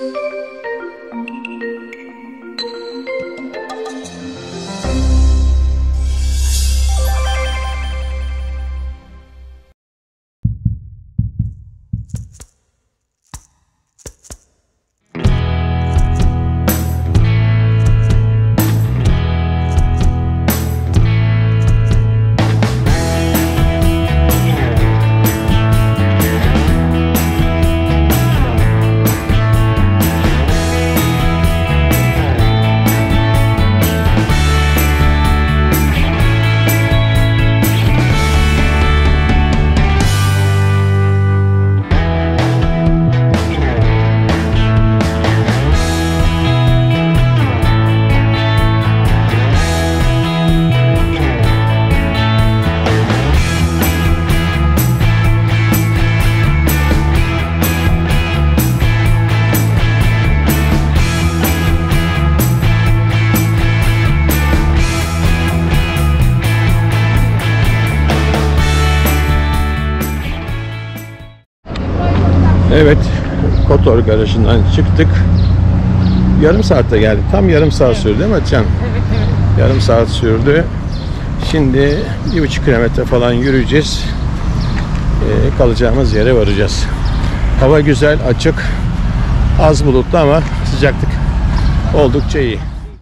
Evet, Kotor garajından çıktık. Yarım saatte geldik. Tam yarım saat sürdü değil mi Hatice'm? Evet, evet. Yarım saat sürdü. Şimdi 1,5 kilometre falan yürüyeceğiz. Kalacağımız yere varacağız. Hava güzel, açık. Az bulutlu ama sıcaklık oldukça iyi.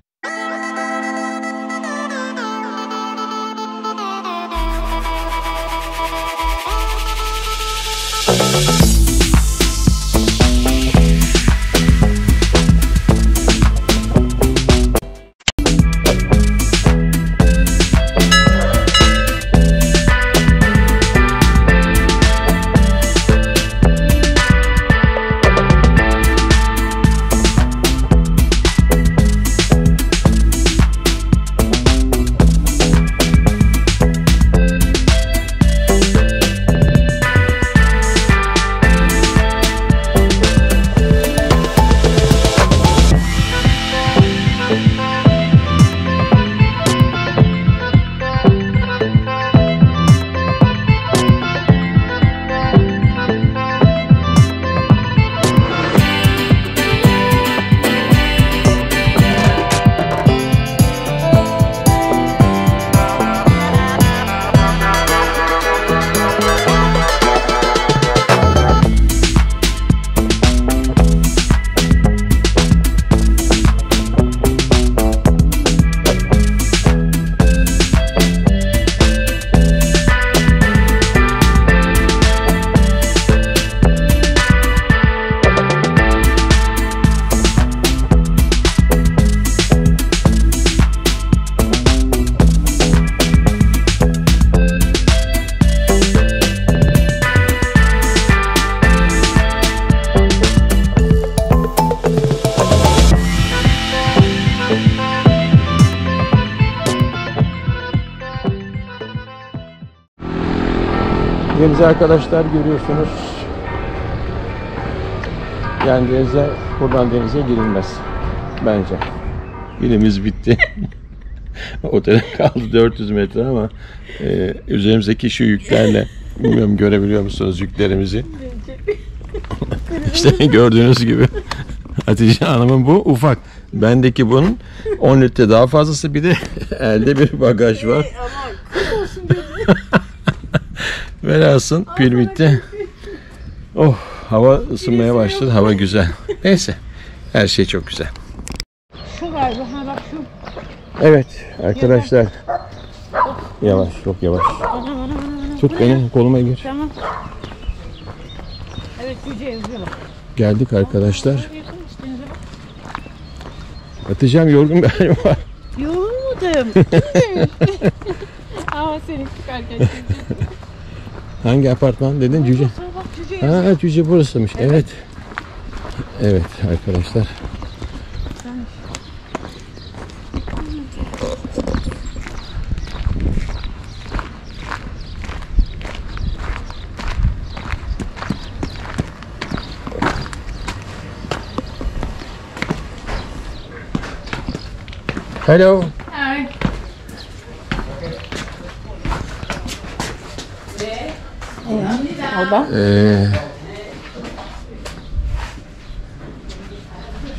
Denize arkadaşlar görüyorsunuz. Yani buradan denize girilmez bence. Günümüz bitti. Otele kaldı 400 metre ama üzerimizdeki şu yüklerle, bilmiyorum görebiliyor musunuz yüklerimizi? İşte gördüğünüz gibi Hatice Hanım'ın bu ufak. Bendeki bunun 10 litre daha fazlası, bir de elde bir bagaj var. Velhasıl pil bitti. Oh, hava ısınmaya başladı. Hava güzel. Neyse. Her şey çok güzel. Şu galiba. Ha bak şu. Evet arkadaşlar. Yavaş, çok yavaş. Tut beni, koluma gir. Tamam. Evet, Cüce yazıyor. Geldik arkadaşlar. Hatice'm yorgun galiba. Yorulmadım. Ama seni çıkarken. Hangi apartman dedin? Cüce. Ha, Cüce burasıymış. Evet. Evet arkadaşlar. Hello. Hi.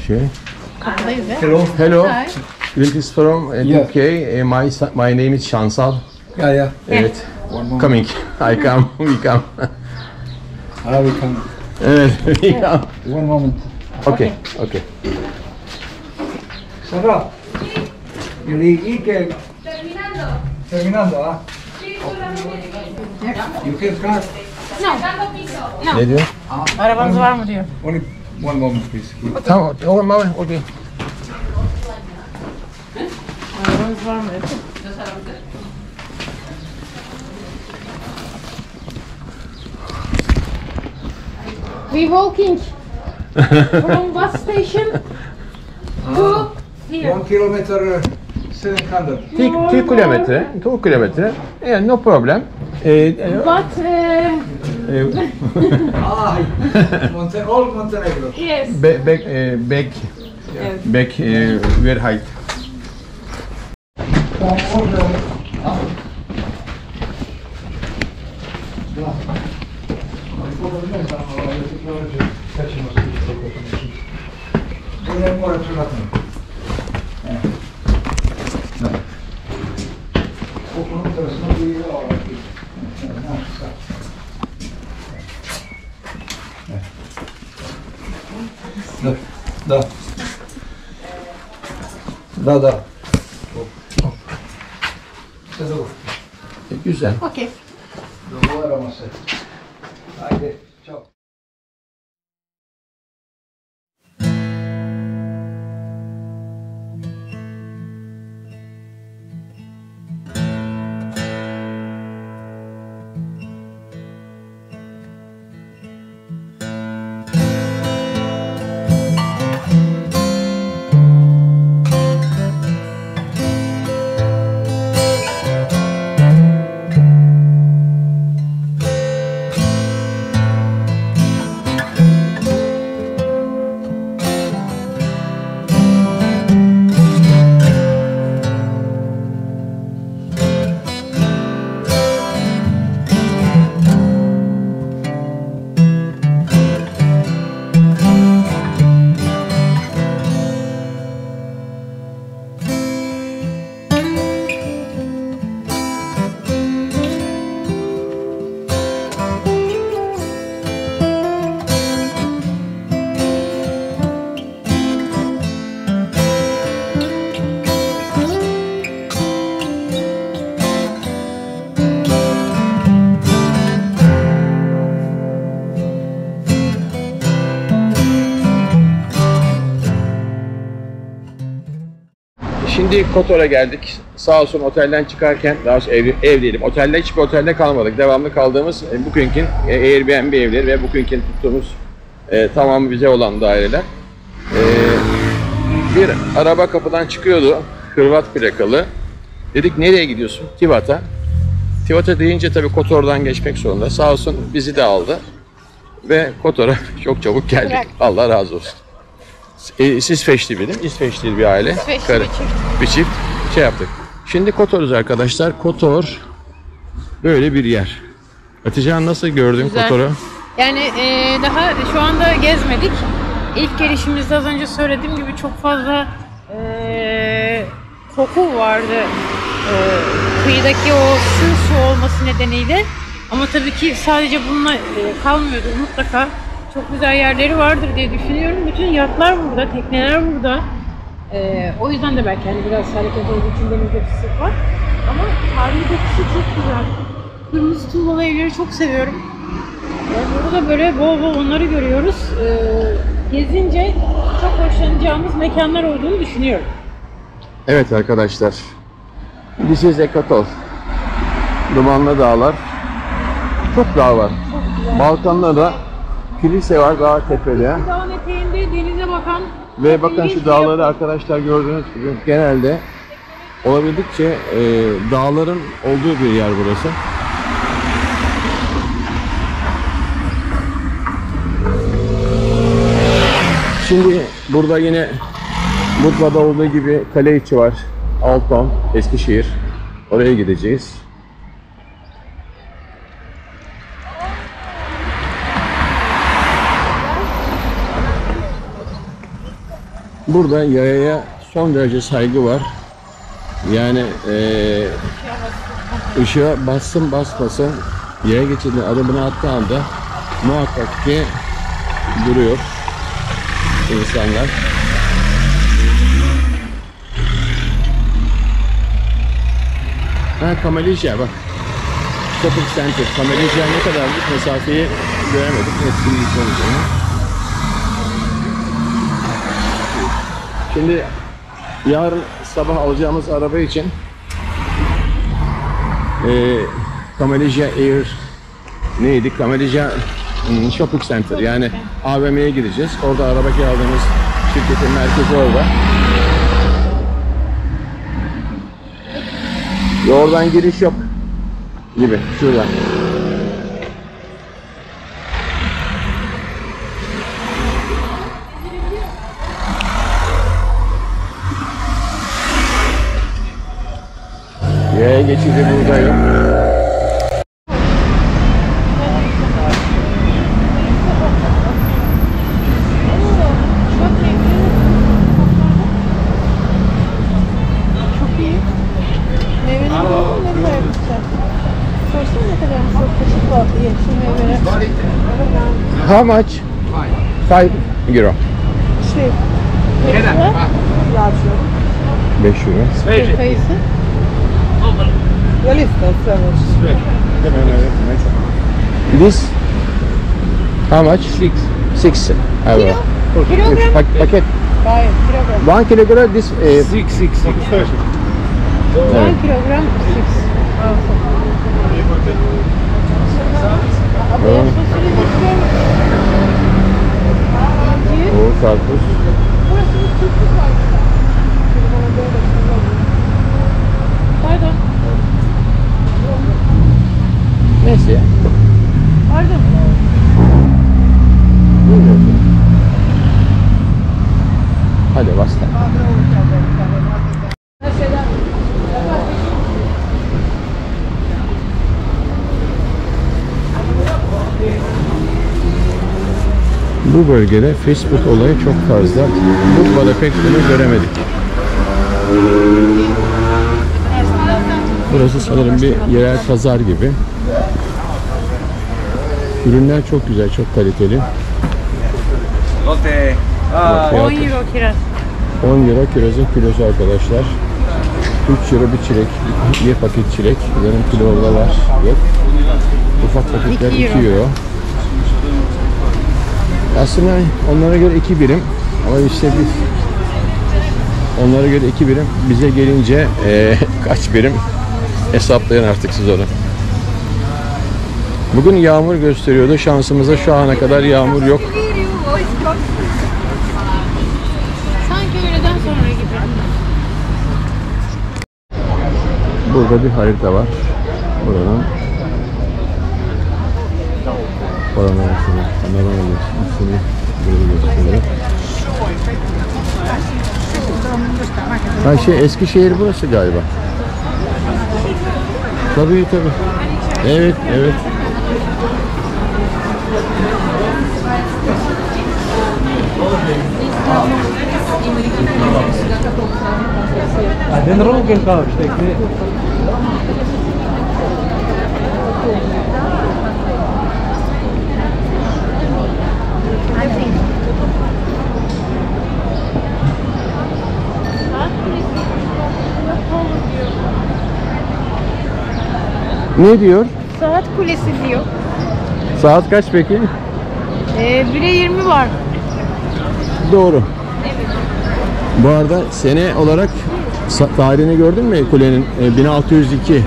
Şey. Kapıdayız ya. Hello. Hello. Hi. This is from Yeah. UK. My name is Shansal. Yeah, yeah. Evet. One moment. Coming. I come. We come. We can. Evet. We come. One moment. Okay. Okay. Sarah. ¿Y qué? Terminando, ah. You can cut. Ne diyor? Arabanız var mı diyor. Only one moment, please. Tamam. Tamam. Okay. Arabanız var mı diyor. We walking from bus station to here. 1 kilometer, 700. 2 kilometre. 2 kilometre. Yeah, no problem. But All Montenegro. yes. Back where height? Da. Da, da. Güzel. Okay. Dolar araması. Haydi, ciao. Şimdi Kotor'a geldik. Sağ olsun otelden çıkarken, daha doğrusu ev değilim. Hiçbir otelde kalmadık. Devamlı kaldığımız Booking'in Airbnb evleri ve Booking'in tuttuğumuz tamamı bize olan daireler. Bir araba kapıdan çıkıyordu. Hırvat plakalı. Dedik nereye gidiyorsun? Tivat'a. Tivat'a deyince tabii Kotor'dan geçmek zorunda. Sağ olsun bizi de aldı. Ve Kotor'a çok çabuk geldik. Bırak. Allah razı olsun. Siz Feşli benim. İsveçli bir aile. İsveçli bir çift. Bir çift. Şey yaptık. Şimdi Kotor'uz arkadaşlar. Kotor böyle bir yer. Hatice nasıl gördün Güzel. Kotor'u? Yani daha şu anda gezmedik. İlk gelişimizde az önce söylediğim gibi çok fazla koku vardı. Kıyıdaki o su olması nedeniyle. Ama tabii ki sadece bununla kalmıyordu. Mutlaka çok güzel yerleri vardır diye düşünüyorum. Bütün yatlar burada, tekneler burada. O yüzden de belki hani biraz hareket olduğu için deniz yapısı var. Ama tarihi dokusu çok güzel. Kırmızı tuğlalı evleri çok seviyorum. Burada da böyle bol bol onları görüyoruz. Gezince çok hoşlanacağımız mekanlar olduğunu düşünüyorum. Evet arkadaşlar. This is Ekatol. Dumanlı dağlar. Çok dağ var. Balkanlarda da kilise var daha tepede. Dağın eteğinde denize bakan Ve bakın şu dağları arkadaşlar gördüğünüz gibi genelde olabildikçe dağların olduğu bir yer burası. Şimdi burada yine Budva'da olduğu gibi kale içi var. Alton, Eskişehir. Oraya gideceğiz. Burada yayaya son derece saygı var. Yani ışığa bassın basmasın yaya geçidine adımını attığı anda muhakkak ki duruyor insanlar. Ha, Kamalija bak. Shopping Center. Kamalija ne kadarlık mesafeyi göremedik. Hepsini yıkıyoruz onu. Şimdi yarın sabah alacağımız araba için Kamalija Air neydi? Kamalija Shopping Center, yani AVM'ye gideceğiz. Orada araba kiraladığımız şirketin merkezi orada. Ve oradan giriş yok gibi, şuradan. Yaya geçidi burada yok. Çok iyi. Meyvenin ne kadar güzel. Sorsana ne kadar çok kaşık var diye şu meyveler. How much? 5 euro. İşte meyveler. 5 euro. Kayısı. This how much? 6 euro. Kilogram. Paket. Hayır, kilogram. 1 kilogram this 1 kilogram 6. Beyaz fasulye de o karpuz. Burası bir Türklük var. Pardon. Neyse ya. Pardon. Hadi basta. Bu bölgede Facebook olayı çok fazla. Burba'da pek bunu göremedik. Burası sanırım bir yerel pazar gibi. Ürünler çok güzel, çok kaliteli. 10 euro kiraz. 10 euro kirazın kilosu arkadaşlar. 3 euro bir çilek, bir paket çilek. Yarım kilo da var. Yok. Ufak paketler 2 euro. Aslında onlara göre 2 birim. Ama işte biz onlara göre 2 birim. Bize gelince kaç birim hesaplayın artık siz onu. Bugün yağmur gösteriyordu. Şansımıza şu ana kadar yağmur yok. Sanki öğleden sonra gibi. Burada bir harita var. Buranın panoramasını, panoramasını böyle gösteriyor. Ha Eskişehir burası galiba. Tabii. Evet. Ne diyor? Saat kulesi diyor. Saat kaç peki? 1'e 20 var. Doğru. Bu arada sene olarak tarihini gördün mü kulenin? 1602.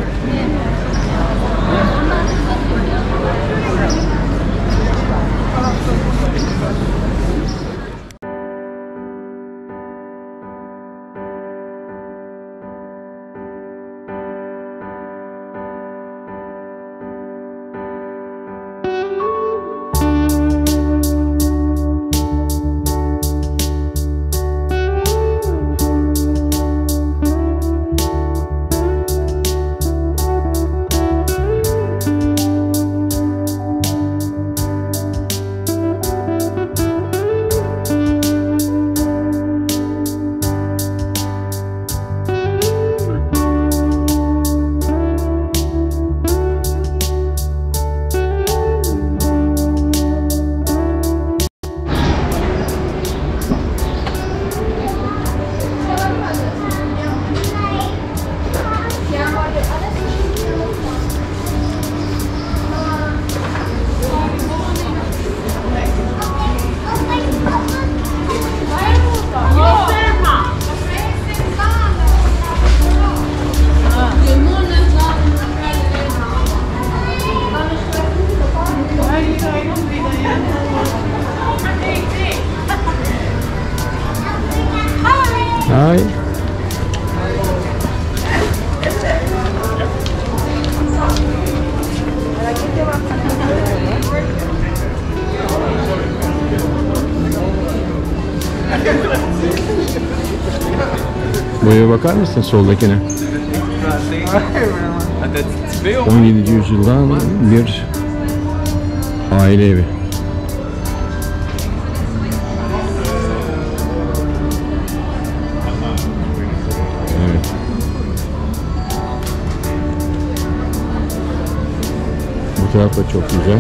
Hi. Buraya bakar mısın soldakine? 17. yüzyıldan bir aile evi. Evet. Bu taraf da çok güzel.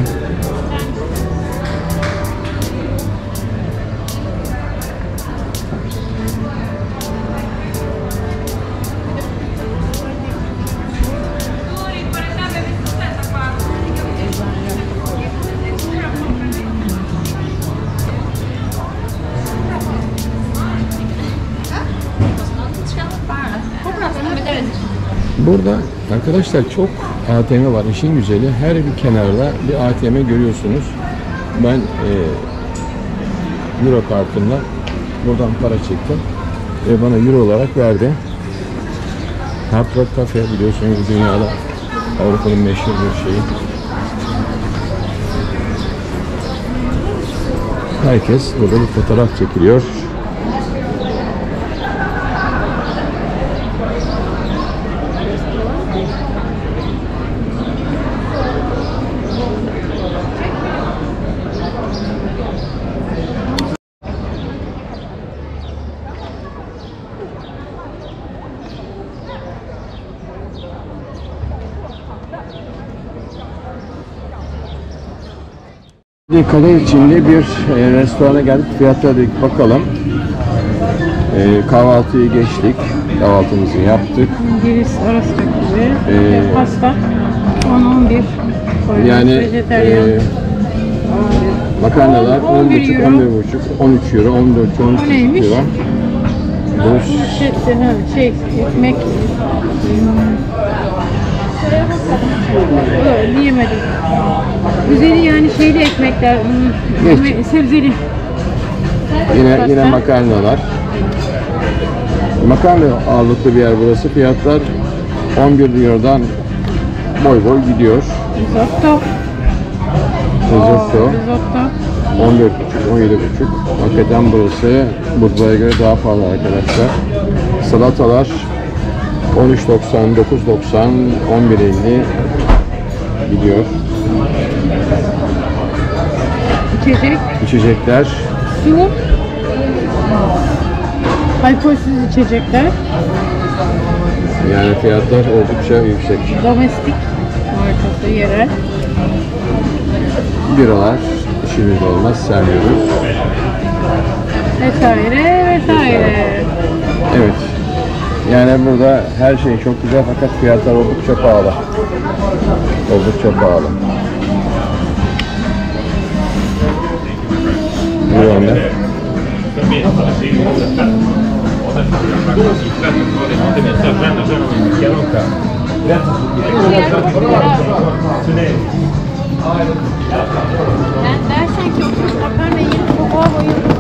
Burada arkadaşlar çok ATM var. İşin güzeli her bir kenarda bir ATM görüyorsunuz. Ben Euro kartımla buradan para çektim ve bana Euro olarak verdi. Hard Rock Cafe biliyorsunuz dünyada Avrupa'nın meşhur bir şeyi. Herkes burada bir fotoğraf çekiliyor. Kale içinde bir restorana geldik. Fiyatlara dedik bakalım. Kahvaltıyı geçtik. Kahvaltımızı yaptık. İngiliz arası gibi. Pasta 10-11. Yani makarnalar 10,5, 11,5, 13 euro, 14, 13 neymiş? euro. Bu Ekmek. Yiyemedim. Güzeli yani şeyli ekmekler. Sebzeli. Yine makarnalar. Makarna ağırlıklı bir yer burası. Fiyatlar 11 eurodan boy gidiyor. Risotto. Risotto. 14,5, 17,5. Hakikaten burası Budva'ya göre daha pahalı arkadaşlar. Salatalar 13,90, 9,90, 11,50 gidiyor. İçecekler. Su. Alkolsüz içecekler. Yani fiyatlar oldukça yüksek. Domestik markası yerel. Biralar işimiz olmaz, sevmiyoruz. Vesaire. Evet. Yani burada her şey çok güzel fakat fiyatlar oldukça pahalı. Oldukça pahalı. Bu yönde. Ben dersen ki oturup makarna yiyip sokağa bayıldım.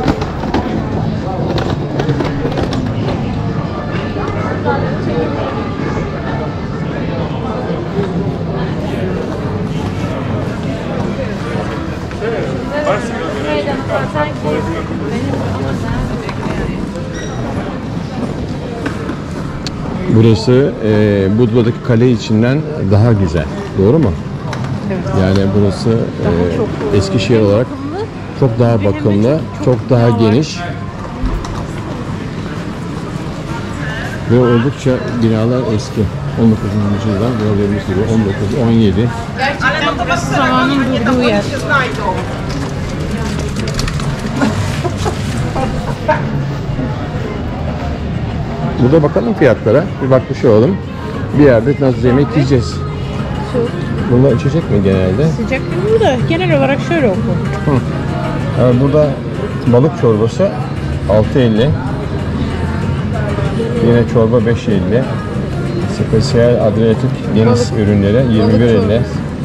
Burası Budva'daki kale içinden daha güzel. Doğru mu? Evet. Yani burası Eskişehir olarak çok daha bakımlı, çok daha geniş. Ve oldukça binalar eski. 19. yüzyıldan gördüğümüz gibi 19, 17. Gerçekten burası zamanın durduğu yer. Burada bakalım fiyatlara. Bir bakmış olalım. Bir yerde nasıl yemek yiyeceğiz. Bunlar içecek mi genelde? Sıcak değil de genel olarak şöyle oku. Yani burada balık çorbası 6,50. Yine çorba 5,50. Spesiyel Adriyatik deniz ürünleri 21,50. 21,50.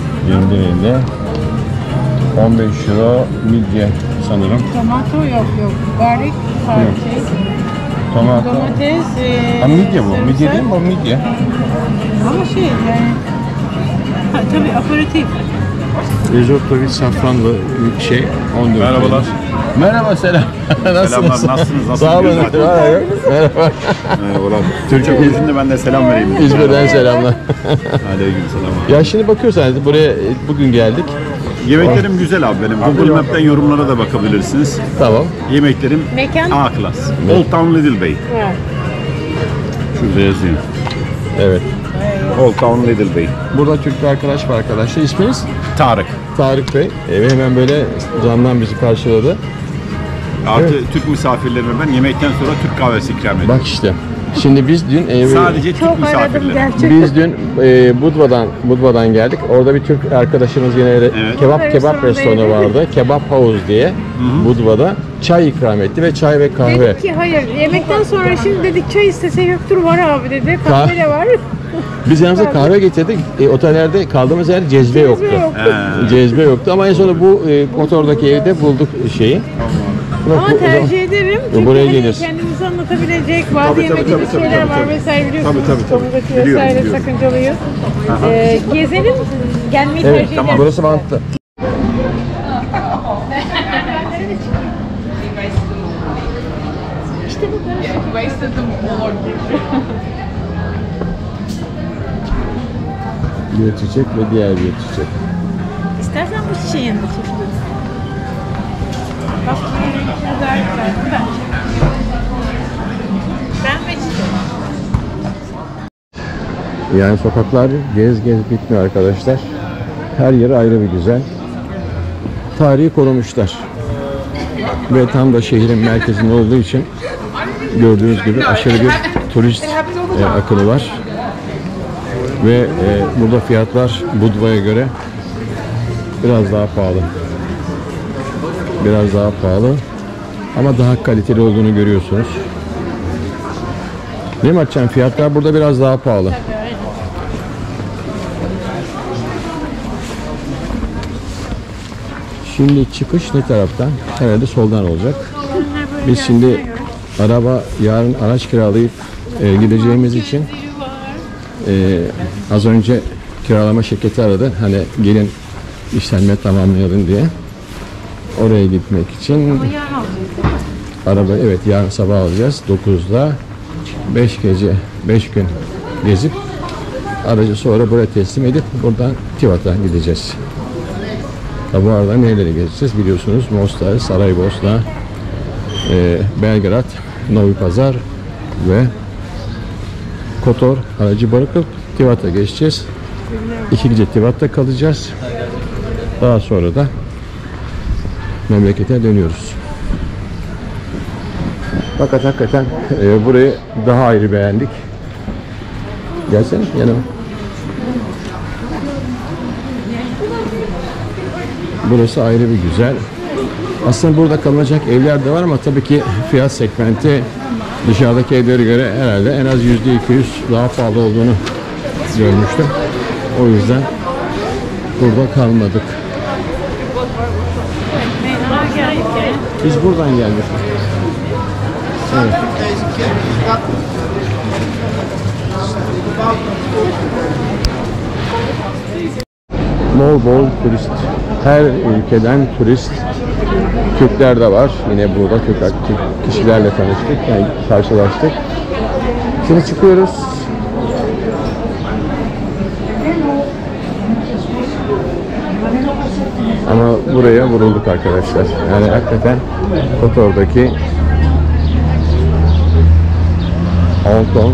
15 euro midye sanırım. Tomato yok. Garlic, Tomato. domates, Ha, midye bu. Midye sarımsak. değil mi? Bu midye. Ama şey yani, tabii aperatif. Risotto with safranlı bir şey. 14 Merhabalar. Merhaba, selam. Nasılsınız? Selamlar, nasılsınız? Sağ olun. Merhaba. Merhabalar. Türkçe konuşunca ben de selam vereyim. İzmir'den selamlar. Aleyküm selam. Ya şimdi bakıyorsanız buraya bugün geldik. Yemeklerim güzel abi benim. Google Map'ten yorumlara da bakabilirsiniz. Tamam. Yemeklerim Mekan? A klas. Old Town Little Bay. Evet. Şurada yazıyor. Evet. Old Town Little Bay. Burada Türk bir arkadaş var arkadaşlar. İsminiz? Tarık. Tarık Bey. Hemen böyle camdan bizi karşıladı. Artı Türk misafirlerime ben yemekten sonra Türk kahvesi ikram ediyorum. Bak işte. Şimdi biz dün Sadece Türk Çok aradım misafirleri. gerçekten. biz dün Budva'dan geldik. Orada bir Türk arkadaşımız yine kebap Restorandaydı. restoranı vardı. Kebap House diye Budva'da çay ikram etti ve çay ve kahve. Dedik ki hayır, yemekten sonra şimdi dedik çay istese yoktur, var abi dedi. Kahve de var. Biz yanımıza kahve getirdik. Otellerde kaldığımız yer cezve yoktu. yok. Cezve yoktu ama en sonunda bu Kotor'daki evde bulduk şeyi. Ama tercih ederim. Çünkü buraya hani geliriz. kendimizi anlatabilecek bazı Tabii, tabii, yemediğimiz tabii, şeyler tabii, var tabii. vesaire biliyorsunuz. Tabii. Domuzeti Biliyorum, vesaire biliyorum. sakıncalıyız. Gezelim, gelmeyi Evet, tercih tamam. ederim. Burası mantıklı. İşte bu karışık. Bir çiçek ve diğer bir çiçek. İstersen bu çiçeğin yanında çekebilirsin. Bak bu güzel güzel. Ben ve çiçek. Yani sokaklar gez bitmiyor arkadaşlar. Her yeri ayrı bir güzel. Tarihi korumuşlar. Ve tam da şehrin merkezinde olduğu için gördüğünüz gibi aşırı bir turist akını var. Ve burada fiyatlar Budva'ya göre biraz daha pahalı. Biraz daha pahalı. Ama daha kaliteli olduğunu görüyorsunuz. Değil mi Atcan? Fiyatlar burada biraz daha pahalı. Şimdi çıkış ne taraftan? Herhalde soldan olacak. Biz şimdi yarın araç kiralayıp gideceğimiz için az önce kiralama şirketi aradı. Hani gelin işlemi tamamlayalım diye. Oraya gitmek için Yarın alacağız. araba yarın sabah alacağız 9'da 5 gün gezip aracı sonra buraya teslim edip buradan Tivat'a gideceğiz. Bu arada nereleri gezeceğiz biliyorsunuz. Mostar, Saraybosna, Belgrad, Novi Pazar ve Kotor aracı bırakıp Tivat'a geçeceğiz. 2 gece Tivat'ta kalacağız. Daha sonra da memlekete dönüyoruz. Fakat hakikaten burayı daha ayrı beğendik. Gelsene yanıma. Burası ayrı bir güzel. Aslında burada kalınacak evler de var ama tabii ki fiyat segmenti dışarıdaki evlere göre herhalde en az %200 daha pahalı olduğunu görmüştüm. O yüzden burada kalmadık. Biz buradan geldik. Evet. Bol turist. Her ülkeden turist. Türkler de var. Yine burada Türk kişilerle tanıştık. Yani karşılaştık. Şimdi çıkıyoruz. Ama buraya vurulduk arkadaşlar. Yani hakikaten Kotor'daki Hong Kong.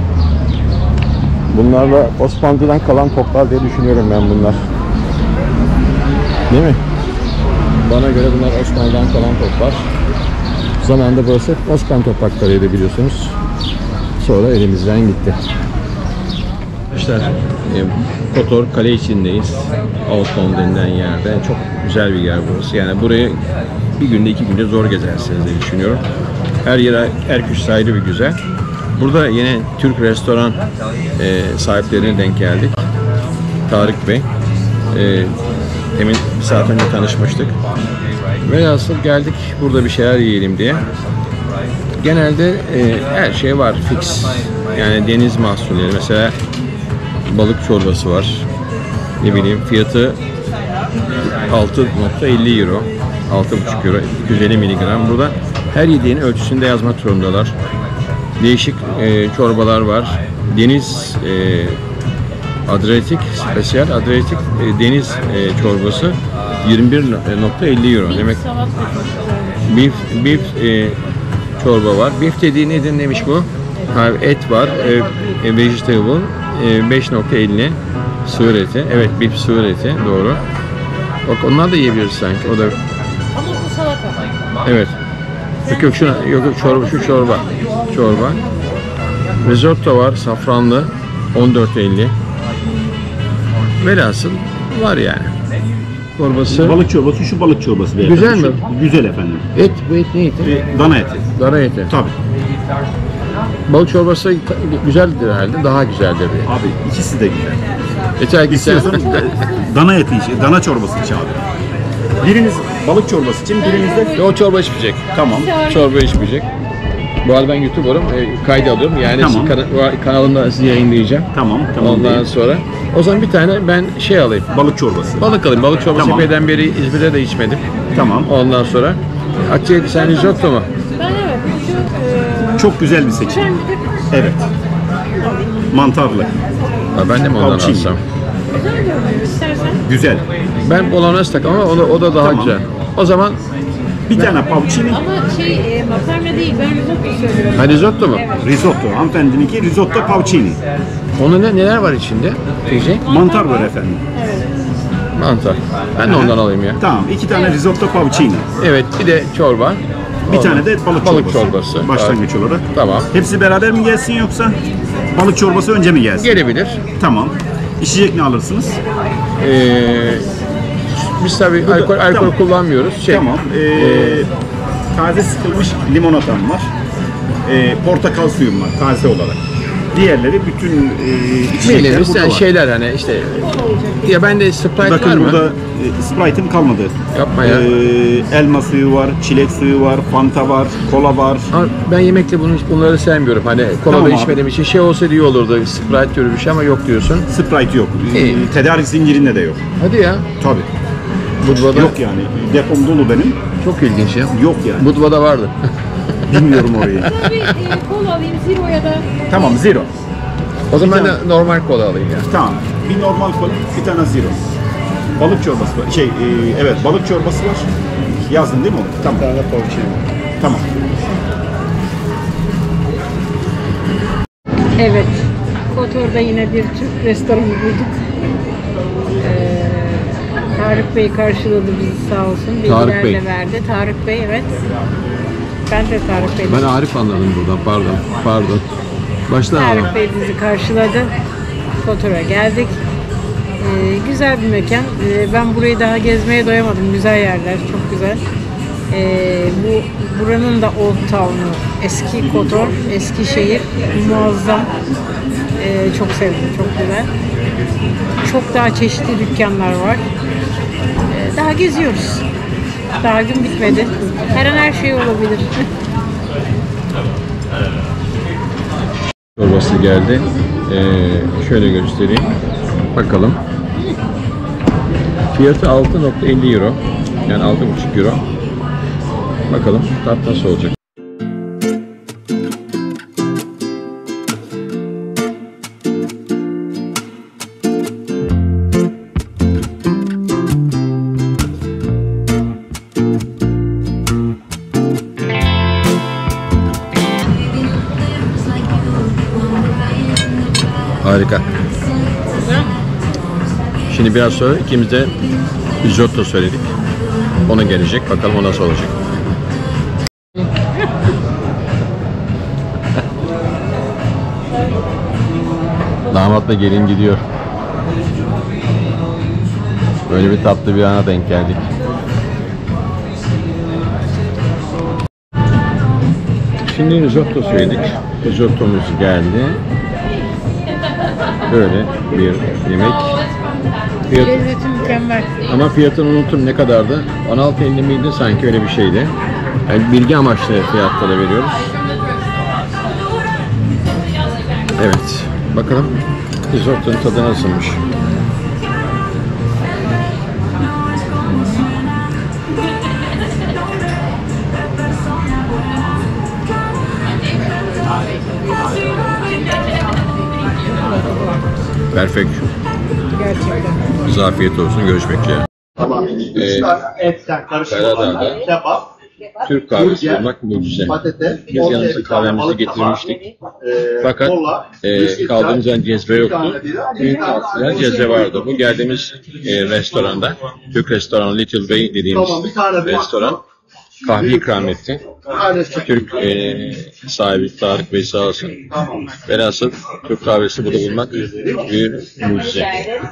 Bunlarla Osmanlı'dan kalan toplar diye düşünüyorum ben bunlar. Değil mi? Bana göre bunlar Osmanlı'dan kalan toplar. Zamanında burası Osmanlı topraklarıydı biliyorsunuz. Sonra elimizden gitti. Arkadaşlar Kotor kale içindeyiz. Outbound denilen yerde. Çok güzel bir yer burası. Yani burayı bir günde 2 günde zor gezersiniz diye düşünüyorum. Her yer köşesi ayrı bir güzel. Burada yine Türk restoran sahiplerine denk geldik. Tarık Bey. Demin bir saat önce tanışmıştık. Velhasıl geldik burada bir şeyler yiyelim diye. genelde her şey var fix. Yani deniz mahsulleri mesela balık çorbası var. Ne bileyim fiyatı 6.50 euro. 6,5 euro 250 miligram. Burada her yediğin ölçüsünde yazmak zorundalar. Değişik çorbalar var. Deniz Adriyatik, spesiyal Adriyatik deniz çorbası 21.50 euro. Demek beef çorba var. Beef dediği nedir demiş bu? Ha, et var. Vegetable 5.50 sığır eti. Evet, beef sığır eti doğru. Bak onlar da yiyebiliriz sanki. O da Ama bu salata. evet. Yok çorba, şu çorba. Çorba. Risotto var safranlı 14.50. Velhasıl var yani. Çorbası. Balık çorbası, şu balık çorbası. Güzel mi? Güzel efendim. Et, bu et ne eti? Dana eti. Dana eti. Tabii. Balık çorbası güzeldir herhalde. Daha güzeldir. Yani. Abi ikisi de güzel. Yeter ki sen... İstiyorsan dana eti için, dana çorbası için abi. Biriniz balık çorbası için, biriniz de... O çorba içmeyecek. Tamam. Çorba içmeyecek. Bu arada ben YouTuber'ım. Kayda alıyorum. Yani Tamam. kanalımda sizi yayınlayacağım. Tamam. Ondan değil. sonra. O zaman bir tane ben şey alayım. Balık çorbası. Balık alayım. Balık çorbası Tamam. epeyden beri İzmir'de de içmedim. Tamam. Ondan sonra. Atiye sen risotto mu? Ben evet. Çok güzel bir seçim. Evet. Mantarlı. Ha, ben de mi ondan Tavşin. alsam? Güzel görünüyor istersen. Güzel. Ben bolognese tak ama o da daha Tamam. güzel. O zaman Bir tane paucini, Ama makarna değil, ben risotto söylüyorum. ha, risotto mu? Evet. risotto. Hanımefendininki risotto paucini. Onun neler var içinde? Diyecek. Mantar var efendim. Mantar. Ben de ondan alayım ya. Tamam. 2 tane risotto paucini. Evet, bir de çorba. Bir tane de balık çorbası. Başlangıç olarak. Tamam. Hepsi beraber mi gelsin yoksa balık çorbası önce mi gelsin? Gelebilir. Tamam. İçecek ne alırsınız? Biz tabii alkol tamam. kullanmıyoruz. Tamam. Taze sıkılmış limonatam var. Portakal suyum var taze olarak. Diğerleri bütün içecekler Biliriz. burada Yani var. şeyler hani işte ya ben de Sprite var Bakın mı? burada Sprite'ım kalmadı. Yapma ya. Elma suyu var, çilek suyu var, Fanta var, kola var. Ama ben yemekle bunları sevmiyorum. Hani kola Tamam da abi. içmediğim için şey olsa iyi olurdu. Sprite türü bir şey ama yok diyorsun. Sprite yok. İyi. Tedarik zincirinde de yok. Hadi ya. Tabii. Budva'da Yok yani. Depom dolu benim. çok ilginç ya. Yok yani. Budva'da vardı. Bilmiyorum orayı. Bir kola alayım, zero ya da Tamam, zero. O zaman ben de normal kola alayım ya. Tamam. Bir normal kola, bir tane zero. Balık çorbası var. Evet, balık çorbası var. Yazdın değil mi onu? Tamam. Tamam. Evet. Kotor'da yine bir Türk restoranı bulduk. Tarık Bey karşıladı bizi sağ olsun. Tarık Bey. Bilgiler de verdi. Tarık Bey evet. Ben de Tarık Bey. Ben Arif anladım buradan. Pardon. Başla ama. Tarık Bey bizi karşıladı. Kotor'a geldik. Güzel bir mekan. Ben burayı daha gezmeye doyamadım. Güzel yerler, çok güzel. Buranın da Old Town'u, eski Kotor, eski şehir muazzam. Çok sevdim, çok güzel. Çok daha çeşitli dükkanlar var. Daha geziyoruz. Daha gün bitmedi. Her an her şey olabilir. Çorbası geldi. Şöyle göstereyim. Bakalım. Fiyatı 6.50 euro. Yani 6,5 euro. Bakalım tat nasıl olacak. Harika. Şimdi biraz sonra ikimiz de risotto söyledik. Ona gelecek. Bakalım o nasıl olacak. Damatla gelin gidiyor. Böyle bir tatlı bir ana denk geldik. Şimdi risotto söyledik. Risottomuz geldi. Böyle bir yemek. Lezzeti mükemmel. Ama fiyatını unuttum, ne kadardı? 16.50 miydi sanki, öyle bir şeydi. Yani bilgi amaçlı fiyatta da veriyoruz. Evet. Bakalım risottonun tadı nasılmış. Perfect. Gerçekten. Bize afiyet olsun. Görüşmek üzere. Tamam. Etten Karadağ'da kebap, Türk kahvesi bulmak mucize. patates, Biz yanımıza kahvemizi getirmiştik. Fakat kaldığımız yer cezve yoktu. Büyük tatlılar cezve vardı. Bu geldiğimiz restoranda, Türk restoranı Little Bay dediğimiz restoran kahve ikram etti. Türk sahibi Tarık Bey sağ olsun. Velhasıl Türk kahvesi burada bulmak bir mucize.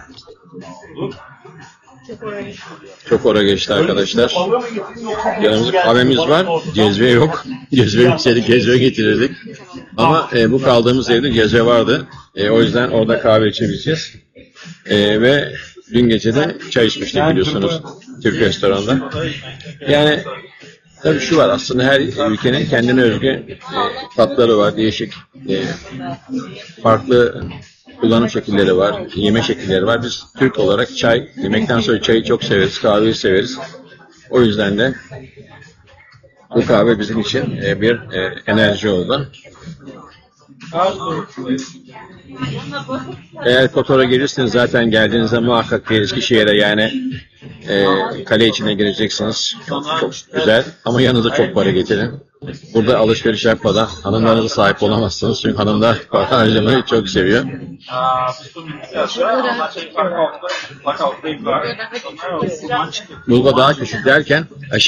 Çok ora geçti arkadaşlar. Yanımızda kahvemiz var, cezve yok. Cezve içseydik cezve getirirdik. Ama bu kaldığımız evde cezve vardı. O yüzden orada kahve içebileceğiz. Ve dün gece de çay içmiştik biliyorsunuz Türk restoranda. Yani tabii şu var, aslında her ülkenin kendine özgü tatları var, değişik farklı kullanım şekilleri var, yeme şekilleri var. Biz Türk olarak çay, yemekten sonra çayı çok severiz, kahveyi severiz. O yüzden de bu kahve bizim için bir enerji oldu. Eğer Kotor'a gelirseniz zaten geldiğinizde muhakkak bir Eskişehir'e, yani kale içine gireceksiniz. Çok güzel ama yanınıza çok para getirin. Burada alışveriş yapmadan hanımlarınıza sahip olamazsınız. Çünkü hanımlar para harcamayı çok seviyor. Budva daha küçük derken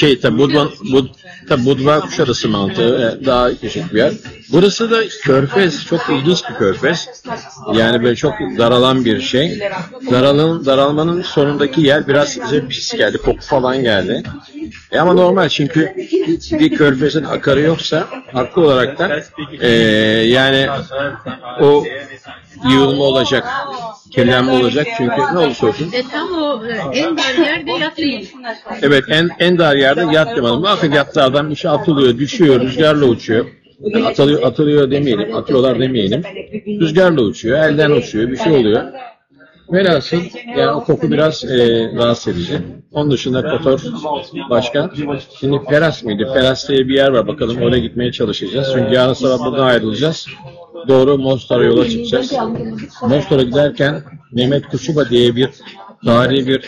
tabi Budva Kuşadası mantığı daha küçük bir yer. Burası da körfez, çok ilginç bir körfez. Yani böyle çok daralan bir şey. Daralmanın sonundaki yer biraz bize pis geldi, koku falan geldi. Ama normal, çünkü bir körfezin akarı yoksa haklı olarak da yani o yığılma olacak, kirlenme olacak, çünkü ne olursa olsun. Tam o en dar yerde yatayım. Evet, en dar yerde yat limanı. Bakın yattığı adam işe atılıyor, düşüyor, rüzgarla uçuyor. Yani atılıyor demeyelim, atıyorlar demeyelim. Rüzgarla uçuyor, elden uçuyor, bir şey oluyor. Velhasıl yani o koku biraz rahatsız edici. Onun dışında Kotor başka. Şimdi Peras mıydı? Peras diye bir yer var. Bakalım oraya gitmeye çalışacağız. Çünkü yarın sabah buradan ayrılacağız. Doğru Mostar'a yola çıkacağız. Mostar'a giderken Mehmet Kuşuba diye bir tarihi bir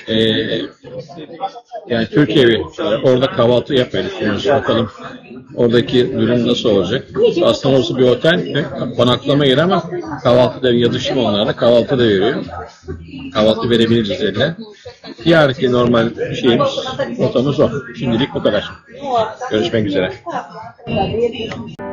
yani Türk evi. Orada kahvaltı yapmayı düşünüyoruz. Bakalım oradaki durum nasıl olacak. Aslında orası bir otel, konaklama yeri ama kahvaltı da yazışım onlarla. Kahvaltı da veriyor. Kahvaltı verebiliriz dediler. Yarınki normal şeyimiz, rotamız o. Şimdilik bu kadar. Görüşmek üzere.